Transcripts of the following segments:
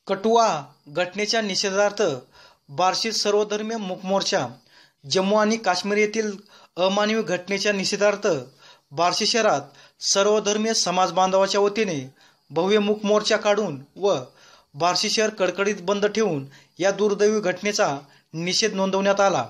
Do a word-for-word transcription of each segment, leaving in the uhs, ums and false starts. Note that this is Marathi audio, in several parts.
कठुआ घटनेच्या निषेधार्थ बार्शीत सर्वधर्मीय मूक मोर्चा. जम्मू आणि काश्मीर येथील अमानवी घटनेच्या निषेधार्थ बार्शी शहरात सर्वधर्मीय समाज बांधवाच्या वतीने भव्य मूक मोर्चा काढून व बार्शी शहर कडकडीत बंद ठेवून या दुर्दैवी घटनेचा निषेध नोंदवण्यात आला.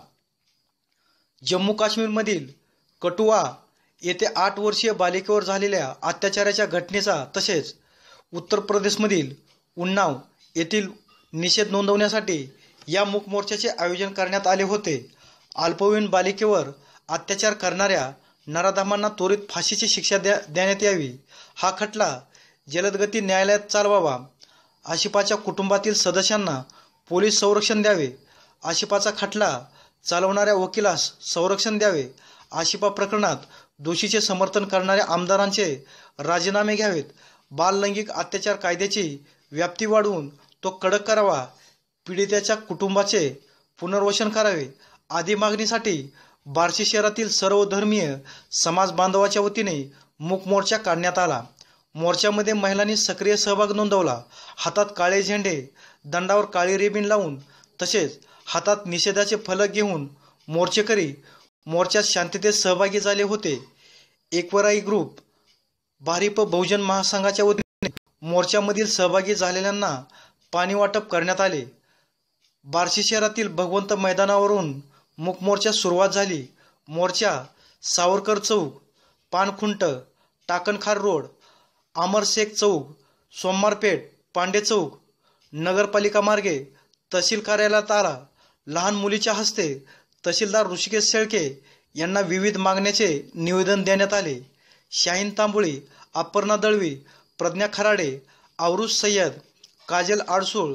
जम्मू काश्मीरमधील कठुआ येथे आठ वर्षीय बालिकेवर झालेल्या अत्याचाराच्या घटनेचा तसेच उत्तर प्रदेशमधील उन्नाव येथील निषेध नोंदवण्यासाठी या मूक मोर्चाचे आयोजन करण्यात आले होते. अल्पवयीन बालिकेवर अत्याचार करणाऱ्या नराधमांना त्वरित फाशीची शिक्षा द्या देण्यात यावी, हा खटला जलदगती न्यायालयात चालवावा, आशिफाच्या कुटुंबातील सदस्यांना पोलीस संरक्षण द्यावे, आशिफाचा खटला चालवणाऱ्या वकिलास संरक्षण द्यावे, आशिफा प्रकरणात दोषीचे समर्थन करणाऱ्या आमदारांचे राजीनामे घ्यावेत, बाललैंगिक अत्याचार कायद्याची व्याप्ती वाढवून तो कडक करावा, पीडितेच्या कुटुंबाचे पुनर्वसन करावे आदी मागणीसाठी बार्शी शहरातील सर्वधर्मीय समाज बांधवाच्या वतीने मूक मोर्चा काढण्यात आला. मोर्चामध्ये महिलांनी सक्रिय सहभाग नोंदवला. हातात काळे झेंडे, दंडावर काळी रिबीन लावून तसेच हातात निषेधाचे फलक घेऊन मोर्चेकरी मोर्चात शांततेत सहभागी झाले होते. एक्वायरी ग्रुप, भारिप बहुजन महासंघाच्या वतीने मोर्चामधील सहभागी झालेल्यांना पाणी वाटप करण्यात आले. बार्शी शहरातील भगवंत मैदानावरून मूक मोर्चा सुरुवात झाली. मोर्चा सावरकर चौक, पानखुंट, टाकणखार रोड, अमरशेख चौक, सोमवारपेठ, पांडे चौक, नगरपालिका मार्गे तहसील कार्यालयात आला. लहान मुलीच्या हस्ते तहसीलदार ऋषिकेश शेळके यांना विविध मागण्याचे निवेदन देण्यात आले. शाहीन तांबुळी, अपर्णा दळवी, प्रज्ञा खराडे, आवरुज सय्यद, काजल आडसूळ,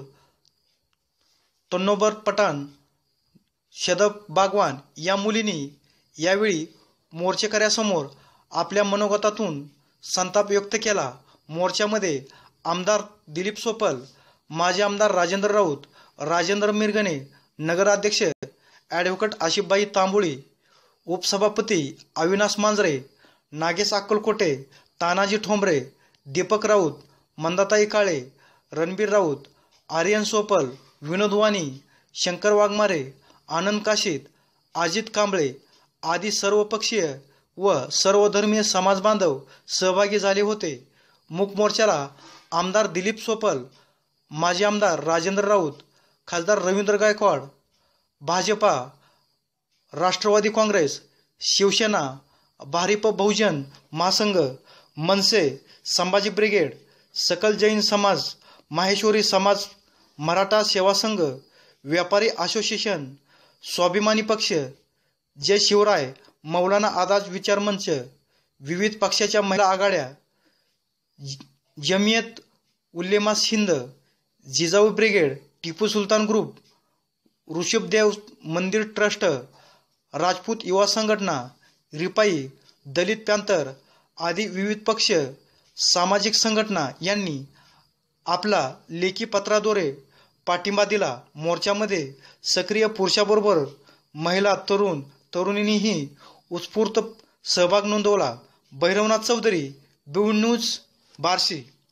तन्नोबर पठाण, शदब बागवान या मुलींनी यावेळी मोर्चेकऱ्यासमोर आपल्या मनोगतातून संताप व्यक्त केला. मोर्चामध्ये आमदार दिलीप सोपल, माजी आमदार राजेंद्र राऊत, राजेंद्र मिरगणे, नगराध्यक्ष ॲडव्होकेट आशिफबाई तांबुळी, उपसभापती अविनाश मांजरे, नागेश अक्कलकोटे, तानाजी ठोंबरे, दीपक राऊत, मंदाताई काळे, रणबीर राऊत, आर्यन सोपल, विनोद वाणी, शंकर वाघमारे, आनंद काशीत, अजित कांबळे आदी सर्वपक्षीय व सर्वधर्मीय समाज बांधव सहभागी झाले होते. मूक मोर्चाला आमदार दिलीप सोपल, माजी आमदार राजेंद्र राऊत, खासदार रवींद्र गायकवाड, भाजपा, राष्ट्रवादी काँग्रेस, शिवसेना, भारिप बहुजन महासंघ, मनसे, संभाजी ब्रिगेड, सकल जैन समाज, माहेश्वरी समाज, मराठा सेवा संघ, व्यापारी असोसिएशन, स्वाभिमानी पक्ष, जय शिवराय, मौलाना आझाद विचार मंच, विविध पक्षाच्या महिला आघाड्या, जमियत उलेमा हिंद, जिजाऊ ब्रिगेड, टिपू सुलतान ग्रुप, ऋषभदेव मंदिर ट्रस्ट, राजपूत युवा संघटना, रिपाई, दलित पॅंथर आदी विविध पक्ष, सामाजिक संघटना यांनी आपला लेखी पत्राद्वारे पाठिंबा दिला. मोर्चामध्ये सक्रिय पुरुषाबरोबर महिला, तरुण तरुणींनीही उत्स्फूर्त सहभाग नोंदवला. Bhairavnath Chaudhari, B news, Barshi.